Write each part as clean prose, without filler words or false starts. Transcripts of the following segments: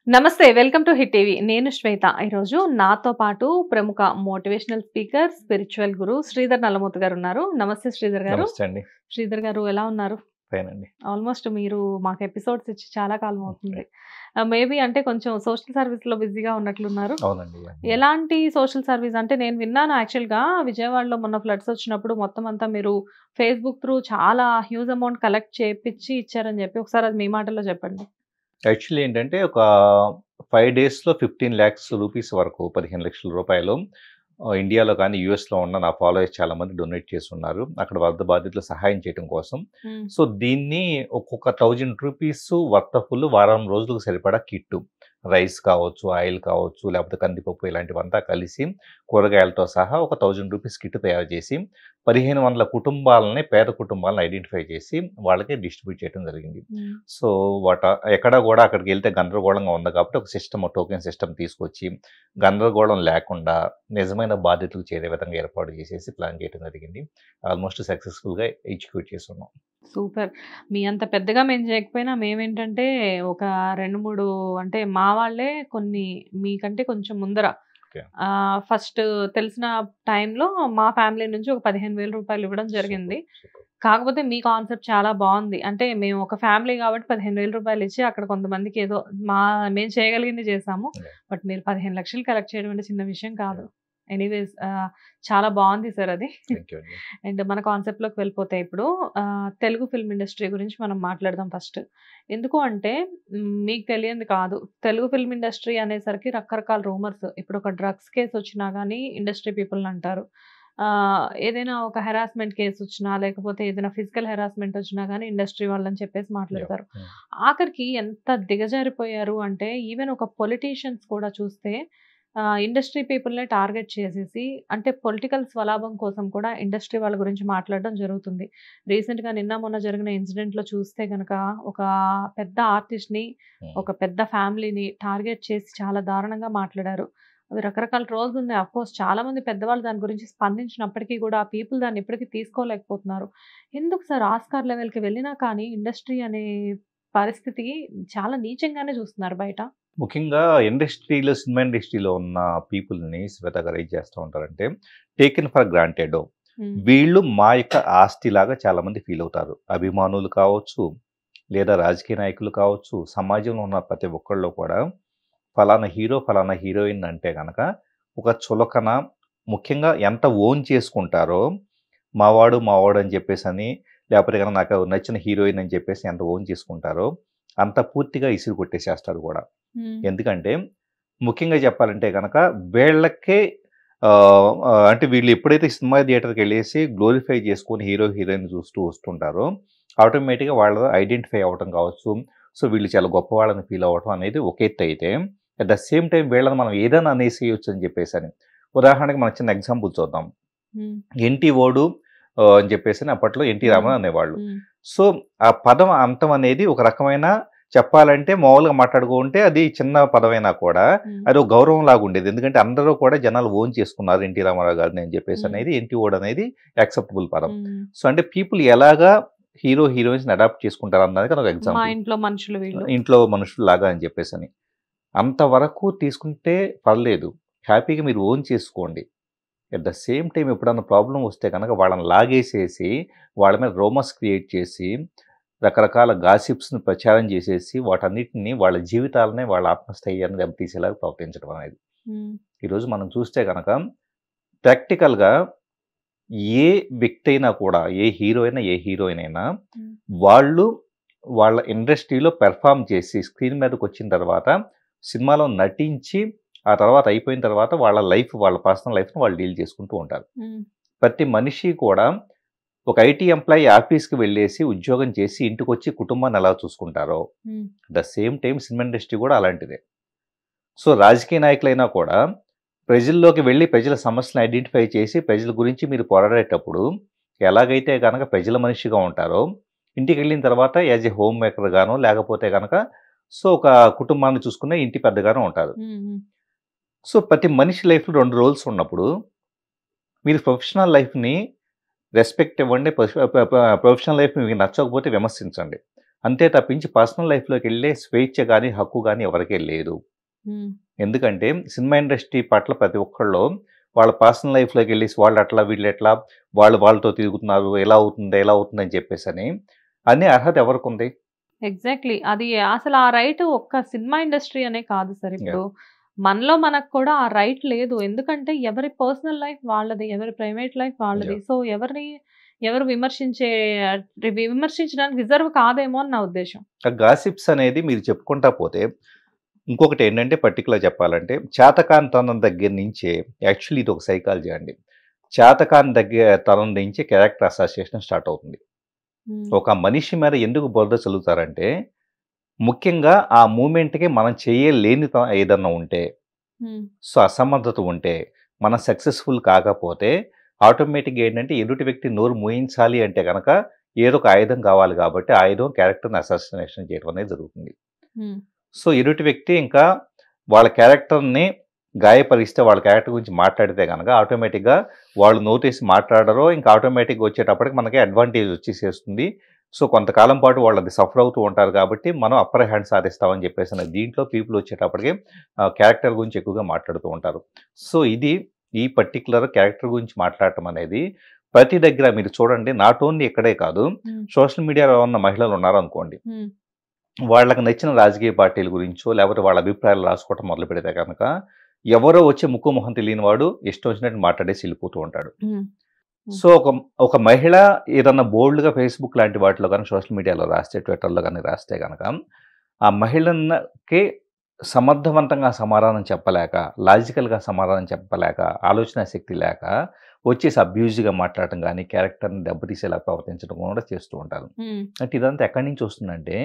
నమస్తే welcome to hit TV నేను శ్వేత ఈరోజు నాతో పాటు ప్రముఖ motivational speaker spiritual guru Sridhar Nallamurthy garu ఉన్నారు. నమస్తే శ్రీధర్ గారు. నమస్తే అండి. శ్రీధర్ గారు ఎలా ఉన్నారు? ఫైన్ అండి. ఆల్మోస్ట్ మీరు మాకు ఎపిసోడ్స్ ఇచ్చి చాలా కాలం అవుతుంది. మేబీ అంటే కొంచెం సోషల్ సర్వీస్ లో బిజీగా ఉన్నట్లున్నారు. అవునండి. ఎలాంటి సోషల్ సర్వీస్ అంటే నేను విన్నాను యాక్చువల్గా విజయవాడలో మొన్న ఫ్లడ్స్ వచ్చినప్పుడు మొత్తం అంతా మీరు ఫేస్బుక్ త్రూ చాలా హ్యూజ్ అమౌంట్ కలెక్ట్ చేపించి ఇచ్చారని చెప్పి ఒకసారి అది మీ మాటల్లో చెప్పండి. యాక్చువల్లీ ఏంటంటే ఒక 5 డేస్లో 15 lakhs రూపీస్ వరకు 15 లక్షల రూపాయలు ఇండియాలో కానీ యూఎస్లో ఉన్న నా ఫాలోయర్స్ చాలా మంది డొనేట్ చేస్తున్నారు అక్కడ వరద బాధితులు సహాయం చేయడం కోసం. సో దీన్ని ఒక్కొక్క 1000 రూపీస్ వర్తఫుల్ వారం రోజులకు సరిపడా కిట్టు రైస్ కావచ్చు, ఆయిల్ కావచ్చు, లేకపోతే కందిపప్పు ఇలాంటివంతా కలిసి కూరగాయలతో సహా ఒక 1000 రూపీస్ కిట్ తయారు చేసి 1500 కుటుంబాలని పేద కుటుంబాలను ఐడెంటిఫై చేసి వాళ్ళకి డిస్ట్రిబ్యూట్ చేయడం జరిగింది. సో ఎక్కడ కూడా అక్కడికి వెళ్తే గందరగోళంగా ఉంది కాబట్టి ఒక సిస్టమ్ టోకెన్ సిస్టమ్ తీసుకొచ్చి గందరగోళం లేకుండా నిజమైన బాధ్యతలకు చేరే విధంగా ఏర్పాటు చేసేసి ప్లాన్ చేయడం జరిగింది. ఆల్మోస్ట్ సక్సెస్ఫుల్గా ఎగ్జిక్యూట్ చేస్తున్నాం. సూపర్. మీ అంత పెద్దగా మేము చేయకపోయినా మేమేంటంటే ఒక 2-3 అంటే మా వాళ్ళే కొన్ని మీకంటే కొంచెం ముందర ఫస్ట్ తెలిసిన టైంలో మా ఫ్యామిలీ నుంచి ఒక 15,000 రూపాయలు ఇవ్వడం జరిగింది. కాకపోతే మీ కాన్సెప్ట్ చాలా బాగుంది. అంటే మేము ఒక ఫ్యామిలీ కాబట్టి 15,000 రూపాయలు ఇచ్చి అక్కడ కొంతమందికి ఏదో మేము చేయగలిగింది చేసాము. బట్ మీరు 15 లక్షలు కలెక్ట్ చేయడం అంటే చిన్న విషయం కాదు. ఎనీవేస్ చాలా బాగుంది సార్ అది. అండ్ మన కాన్సెప్ట్లోకి వెళ్ళిపోతే ఇప్పుడు తెలుగు ఫిల్మ్ ఇండస్ట్రీ గురించి మనం మాట్లాడదాం ఫస్ట్. ఎందుకు అంటే మీకు తెలియంది కాదు, తెలుగు ఫిల్మ్ ఇండస్ట్రీ అనేసరికి రకరకాల రూమర్స్. ఇప్పుడు ఒక డ్రగ్స్ కేసు వచ్చినా కానీ ఇండస్ట్రీ పీపుల్ని అంటారు, ఏదైనా ఒక హెరాస్మెంట్ కేసు వచ్చినా లేకపోతే ఏదైనా ఫిజికల్ హెరాస్మెంట్ వచ్చినా కానీ ఇండస్ట్రీ వాళ్ళని చెప్పేసి మాట్లాడతారు. ఆఖరికి ఎంత దిగజారిపోయారు అంటే ఈవెన్ ఒక పొలిటీషియన్స్ కూడా చూస్తే ఇండస్ట్రీ పీపుల్నే టార్గెట్ చేసేసి అంటే పొలిటికల్ స్వలాభం కోసం కూడా ఇండస్ట్రీ వాళ్ళ గురించి మాట్లాడడం జరుగుతుంది. రీసెంట్గా నిన్న మొన్న జరిగిన ఇన్సిడెంట్లో చూస్తే కనుక ఒక పెద్ద ఆర్టిస్ట్ని ఒక పెద్ద ఫ్యామిలీని టార్గెట్ చేసి చాలా దారుణంగా మాట్లాడారు. అవి రకరకాల ట్రోల్స్ ఉన్నాయి. అఫ్కోర్స్ చాలా మంది పెద్దవాళ్ళు దాని గురించి స్పందించినప్పటికీ కూడా ఆ పీపుల్ దాన్ని ఇప్పటికీ తీసుకోలేకపోతున్నారు. ఎందుకు సార్ ఆస్కార్ లెవెల్కి వెళ్ళినా కానీ ఇండస్ట్రీ అనే పరిస్థితి చాలా నీచంగానే చూస్తున్నారు బయట. ముఖ్యంగా ఇండస్ట్రీలో సినిమా ఇండస్ట్రీలో ఉన్న పీపుల్ని శ్వేత గారు ఏం చేస్తూ ఉంటారంటే టేకెన్ ఫర్ గ్రాంటెడ్, వీళ్ళు మా యొక్క ఆస్తిలాగా చాలామంది ఫీల్ అవుతారు. అభిమానులు కావచ్చు, లేదా రాజకీయ నాయకులు కావచ్చు, సమాజంలో ఉన్న ప్రతి ఒక్కళ్ళు కూడా ఫలానా హీరో ఫలానా హీరోయిన్ అంటే కనుక ఒక చులకన, ముఖ్యంగా ఎంత ఓన్ చేసుకుంటారో మావాడు అని చెప్పేసి అని, లేకపోతే కనుక నాకు నచ్చిన హీరోయిన్ అని చెప్పేసి ఎంత ఓన్ చేసుకుంటారో అంత పూర్తిగా ఇసురు కొట్టేసేస్తారు కూడా. ఎందుకంటే ముఖ్యంగా చెప్పాలంటే కనుక వీళ్ళకే అంటే వీళ్ళు ఎప్పుడైతే సినిమా థియేటర్కి వెళ్ళేసి గ్లోరిఫై చేసుకొని హీరో హీరోయిన్ చూస్తూ వస్తుంటారో ఆటోమేటిక్గా వాళ్ళు ఐడెంటిఫై అవ్వటం కావచ్చు. సో వీళ్ళు చాలా గొప్పవాళ్ళని ఫీల్ అవ్వటం అనేది ఒక ఎత్తు అయితే, అట్ ద సేమ్ టైం వీళ్ళని మనం ఏదైనా అనేసేయచ్చు అని చెప్పేసి అని. ఉదాహరణకి మనం చిన్న ఎగ్జాంపుల్ చూద్దాం. ఎన్టీ ఓడు అని చెప్పేసి అప్పట్లో ఎన్టీ రామారావు అనేవాళ్ళు. సో ఆ పదం అంతం అనేది ఒక రకమైన చెప్పాలంటే మామూలుగా మాట్లాడుకుంటే అది చిన్న పదమైనా కూడా అది ఒక గౌరవం లాగా ఉండేది. ఎందుకంటే అందరూ కూడా జనాలు ఓన్ చేసుకున్నారు ఎన్టీ రామారావు గారిని అని చెప్పేసి అనేది ఎన్టీ ఓడ్ అనేది యాక్సెప్టబుల్ పదం. సో అంటే పీపుల్ ఎలాగా హీరో హీరోయిన్స్ అడాప్ట్ చేసుకుంటారు అన్నది ఒక ఎగ్జాంపుల్. ఇంట్లో మనుషులు లాగా అని చెప్పేసి అని అంతవరకు తీసుకుంటే పర్లేదు, హ్యాపీగా మీరు ఓన్ చేసుకోండి. ఎట్ ద సేమ్ టైం ఎప్పుడన్నా ప్రాబ్లం వస్తే కనుక వాళ్ళని లాగేసేసి వాళ్ళ మీద రోమర్స్ క్రియేట్ చేసి రకరకాల గాసిప్స్ని ప్రచారం చేసేసి వాటన్నిటిని వాళ్ళ జీవితాలనే వాళ్ళ ఆత్మస్థైర్యాన్ని దెబ్బతీసేలాగా ప్రవర్తించడం అనేది. ఈరోజు మనం చూస్తే కనుక ప్రాక్టికల్గా ఏ వ్యక్తి అయినా కూడా, ఏ హీరో అయినా ఏ హీరోయిన్ అయినా వాళ్ళు వాళ్ళ ఇండస్ట్రీలో పెర్ఫామ్ చేసి స్క్రీన్ మీదకి వచ్చిన తర్వాత సినిమాలో నటించి ఆ తర్వాత అయిపోయిన తర్వాత వాళ్ళ లైఫ్, వాళ్ళ పర్సనల్ లైఫ్ని వాళ్ళు డీల్ చేసుకుంటూ ఉంటారు. ప్రతి మనిషి కూడా ఒక ఐటీ ఎంప్లాయీ ఆఫీస్కి వెళ్ళేసి ఉద్యోగం చేసి ఇంటికి వచ్చి కుటుంబాన్ని ఎలా చూసుకుంటారో the same time cinema industry కూడా అలాంటిదే. సో రాజకీయ నాయకులైనా కూడా ప్రజల్లోకి వెళ్ళి ప్రజల సమస్యలను ఐడెంటిఫై చేసి ప్రజల గురించి మీరు పోరాడేటప్పుడు ఎలాగైతే కనుక ప్రజల మనిషిగా ఉంటారో ఇంటికి వెళ్ళిన తర్వాత యాజ్ ఏ హోమ్ మేకర్ గానో లేకపోతే కనుక సో ఒక కుటుంబాన్ని చూసుకునే ఇంటి పెద్దగానో ఉంటారు. సో ప్రతి మనిషి లైఫ్లో 2 రోల్స్ ఉన్నప్పుడు మీరు ప్రొఫెషనల్ లైఫ్ని రెస్పెక్ట్ ఇవ్వండి, ప్రొఫెషనల్ లైఫ్ మీకు నచ్చకపోతే విమర్శించండి. అంతే తప్పించి పర్సనల్ లైఫ్లోకి వెళ్ళే స్వేచ్ఛ కానీ హక్కు కానీ ఎవరికే లేదు. ఎందుకంటే సినిమా ఇండస్ట్రీ పట్ల ప్రతి ఒక్కళ్ళు వాళ్ళ పర్సనల్ లైఫ్లోకి వెళ్ళేసి వాళ్ళు అట్లా వీళ్ళు ఎట్లా వాళ్ళతో తిరుగుతున్నారు, ఎలా అవుతుంది అని చెప్పేసి అనే అర్హత ఎవరికి ఉంది? ఎగ్జాక్ట్లీ. అది అసలు ఆ రైట్ ఒక్క సినిమా ఇండస్ట్రీ అనే కాదు సార్. ఇప్పుడు మనలో మనకు కూడా ఆ రైట్ లేదు. ఎందుకంటే ఎవరి పర్సనల్ లైఫ్ వాళ్ళది, ఎవరి ప్రైవేట్ లైఫ్ వాళ్ళది. సో ఎవరు విమర్శించడానికి రిజర్వ్ కాదేమో అని నా ఉద్దేశం. గాసిప్స్ అనేది మీరు చెప్పుకుంటా పోతే ఇంకొకటి ఏంటంటే పర్టికులర్ చెప్పాలంటే చేతకానితనం దగ్గర నుంచే యాక్చువల్లీ ఇది ఒక సైకాలజీ అండి. తనం నుంచి క్యారెక్టర్ అసోసియేషన్ స్టార్ట్ అవుతుంది. ఒక మనిషి మీద ఎందుకు బురద చల్లుతారంటే ముఖ్యంగా ఆ మూమెంట్కి మనం చేయలేని ఏదన్నా ఉంటే, సో అసమర్థత ఉంటే, మనం సక్సెస్ఫుల్ కాకపోతే ఆటోమేటిక్గా ఏంటంటే ఎదుటి వ్యక్తి నోరు మూయించాలి అంటే కనుక ఏదో ఒక ఆయుధం కావాలి కాబట్టి ఆయుధం క్యారెక్టర్ని అసాసినేషన్ చేయడం అనేది జరుగుతుంది. సో ఎదుటి వ్యక్తి ఇంకా వాళ్ళ క్యారెక్టర్ని గాయపరిస్తే వాళ్ళ క్యారెక్టర్ గురించి మాట్లాడితే కనుక ఆటోమేటిక్గా వాళ్ళు నోటీస్ మాట్లాడరో ఇంకా ఆటోమేటిక్గా వచ్చేటప్పటికి మనకి అడ్వాంటేజ్ వచ్చేసేస్తుంది. సో కొంతకాలం పాటు వాళ్ళు అది సఫర్ అవుతూ ఉంటారు కాబట్టి మనం అప్పర్ హ్యాండ్ సాధిస్తామని చెప్పేసి దీంట్లో పీపుల్ వచ్చేటప్పటికి క్యారెక్టర్ గురించి ఎక్కువగా మాట్లాడుతూ ఉంటారు. సో ఇది ఈ పర్టికులర్ క్యారెక్టర్ గురించి మాట్లాడటం అనేది ప్రతి దగ్గర మీరు చూడండి. నాట్ ఓన్లీ ఇక్కడే కాదు, సోషల్ మీడియాలో ఉన్న మహిళలు ఉన్నారనుకోండి, వాళ్ళకి నచ్చిన రాజకీయ పార్టీల గురించో లేకపోతే వాళ్ళ అభిప్రాయాలు రాసుకోవటం మొదలు పెడితే కనుక ఎవరో వచ్చి ముక్కు మొహం తెలియని వాడు ఇష్టం వచ్చినట్టు మాట్లాడేసి వెళ్ళిపోతూ ఉంటాడు. సో ఒక మహిళ ఏదన్నా బోల్డ్గా ఫేస్బుక్ లాంటి వాటిలో కానీ సోషల్ మీడియాలో రాస్తే, ట్విట్టర్లో కానీ రాస్తే కనుక ఆ మహిళకి సమర్థవంతంగా సమాధానం చెప్పలేక, లాజికల్గా సమాధానం చెప్పలేక, ఆలోచన శక్తి లేక వచ్చేసి అబ్యూజ్గా మాట్లాడటం కానీ క్యారెక్టర్ని దెబ్బతీసేలా ప్రవర్తించడం కూడా చేస్తూ ఉంటారు. అంటే ఇదంతా ఎక్కడి నుంచి వస్తుందంటే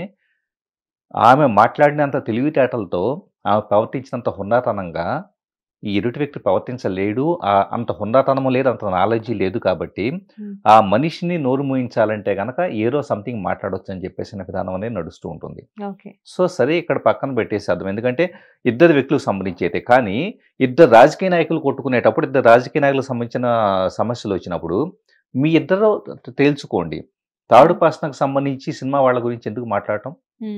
ఆమె మాట్లాడినంత తెలివితేటలతో ఆమె ప్రవర్తించినంత హుందాతనంగా ఈ ఎదుటి వ్యక్తి ప్రవర్తించలేడు, అంత హుందాతనము లేదు, అంత నాలెడ్జీ లేదు. కాబట్టి ఆ మనిషిని నోరు మూయించాలంటే కనుక ఏదో సంథింగ్ మాట్లాడవచ్చు అని చెప్పేసిన విధానం అనేది నడుస్తూ ఉంటుంది. సో సరే ఇక్కడ పక్కన పెట్టేసేద్దాం, ఎందుకంటే ఇద్దరు వ్యక్తులకు సంబంధించి అయితే. కానీ ఇద్దరు రాజకీయ నాయకులు కొట్టుకునేటప్పుడు, ఇద్దరు రాజకీయ నాయకులకు సంబంధించిన సమస్యలు వచ్చినప్పుడు మీ ఇద్దరు తేల్చుకోండి. థర్డ్ పర్సన్కి సంబంధించి సినిమా వాళ్ళ గురించి ఎందుకు మాట్లాడటం?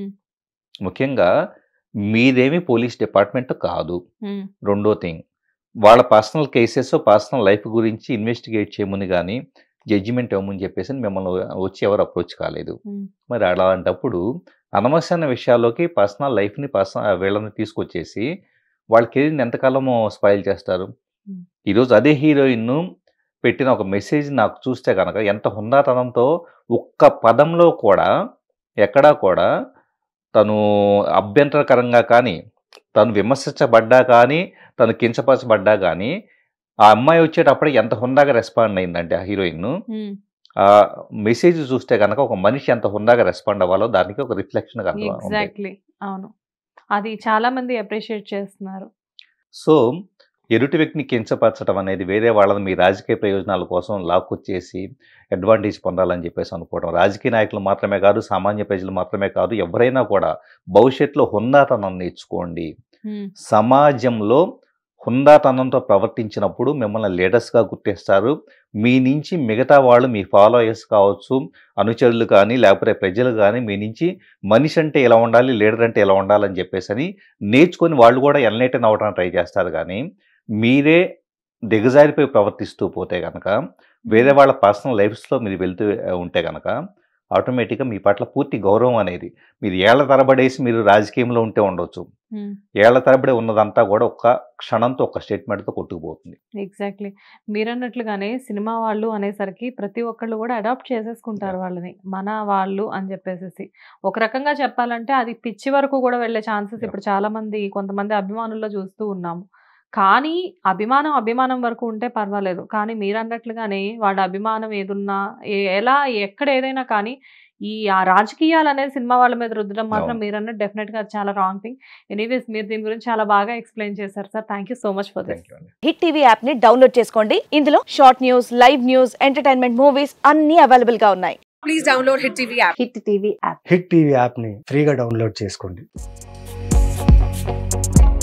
ముఖ్యంగా మీదేమి పోలీస్ డిపార్ట్మెంట్ కాదు. రెండో థింగ్, వాళ్ళ పర్సనల్ కేసెస్, పర్సనల్ లైఫ్ గురించి ఇన్వెస్టిగేట్ చేయమని కానీ జడ్జిమెంట్ ఇవ్వమని చెప్పేసి మిమ్మల్ని వచ్చి ఎవరు అప్రోచ్ కాలేదు. మరి అలాంటప్పుడు అనవసరమైన విషయాల్లోకి పర్సనల్ లైఫ్ని వీళ్ళని తీసుకొచ్చేసి వాళ్ళ కెరీర్ని ఎంతకాలమో స్పాయిల్ చేస్తారు. ఈరోజు అదే హీరోయిన్ పెట్టిన ఒక మెసేజ్ నాకు చూస్తే కనుక ఎంత హుందాతనంతో ఒక్క పదంలో కూడా ఎక్కడా కూడా తను అభ్యంతరకరంగా కానీ, తను విమర్శించబడ్డా కానీ, తను కించపరచబడ్డా కానీ ఆ అమ్మాయి వచ్చేటప్పటికి ఎంత హుందాగా రెస్పాండ్ అయిందంటే ఆ హీరోయిన్. ఆ మెసేజ్ చూస్తే కనుక ఒక మనిషి ఎంత హుందాగా రెస్పాండ్ అవ్వాలో దానికి ఒక రిఫ్లెక్షన్. ఎగ్జాక్ట్లీ, అవును, అది చాలా మంది అప్రిషియేట్ చేస్తున్నారు. సో ఎదుటి వ్యక్తిని కించపరచడం అనేది వేరే వాళ్ళని మీ రాజకీయ ప్రయోజనాల కోసం లాక్కొచ్చేసి అడ్వాంటేజ్ పొందాలని చెప్పేసి అనుకోవడం. రాజకీయ నాయకులు మాత్రమే కాదు, సామాన్య ప్రజలు మాత్రమే కాదు, ఎవరైనా కూడా భవిష్యత్తులో హుందాతనం నేర్చుకోండి. సమాజంలో హుందాతనంతో ప్రవర్తించినప్పుడు మిమ్మల్ని లీడర్స్గా గుర్తిస్తారు. మీ నుంచి మిగతా వాళ్ళు, మీ ఫాలోయర్స్ కావచ్చు, అనుచరులు కానీ లేకపోతే ప్రజలు కానీ మీ నుంచి మనిషి అంటే ఎలా ఉండాలి, లీడర్ అంటే ఎలా ఉండాలని చెప్పేసి నేర్చుకొని వాళ్ళు కూడా ఎన్లైటన్ అవ్వడానికి ట్రై చేస్తారు. కానీ మీరే దిగజారిపోయి ప్రవర్తిస్తూ పోతే కనుక, వేరే వాళ్ళ పర్సనల్ లైఫ్స్లో మీరు వెళ్తూ ఉంటే కనుక ఆటోమేటిక్గా మీ పట్ల పూర్తి గౌరవం అనేది, మీరు ఏళ్ల తరబడేసి మీరు రాజకీయంలో ఉంటే ఉండొచ్చు, ఏళ్ల తరబడి ఉన్నదంతా కూడా ఒక్క క్షణంతో, ఒక్క స్టేట్మెంట్తో కొట్టుకుపోతుంది. ఎగ్జాక్ట్లీ, మీరు అన్నట్లుగానే సినిమా వాళ్ళు అనేసరికి ప్రతి ఒక్కళ్ళు కూడా అడాప్ట్ చేసేసుకుంటారు వాళ్ళని, మన వాళ్ళు అని చెప్పేసి. ఒక రకంగా చెప్పాలంటే అది పిచ్చి వరకు కూడా వెళ్ళే ఛాన్సెస్ ఇప్పుడు చాలా మంది, కొంతమంది అభిమానుల్లో చూస్తూ ఉన్నాము. కానీ అభిమానం వరకు ఉంటే పర్వాలేదు. కానీ మీరు అన్నట్లుగానే వాళ్ళ అభిమానం ఏదున్నా, ఎలా ఎక్కడ ఏదైనా కానీ ఆ రాజకీయాలు అనేది సినిమా వాళ్ళ మీద రుద్దడం మాత్రం మీరు అన్నట్టు డెఫినెట్గా చాలా రాంగ్ థింగ్. ఎనీవేస్, మీరు దీని గురించి చాలా బాగా ఎక్స్ప్లెయిన్ చేశారు sir. Thank you so much for this. Hit TV app ని డౌన్లోడ్ చేసుకోండి. ఇందులో short news, live news, entertainment movies అన్ని అవైలబుల్ గా ఉన్నాయి. Please download Hit TV app. Hit TV app ని ఫ్రీగా డౌన్లోడ్ చేసుకోండి.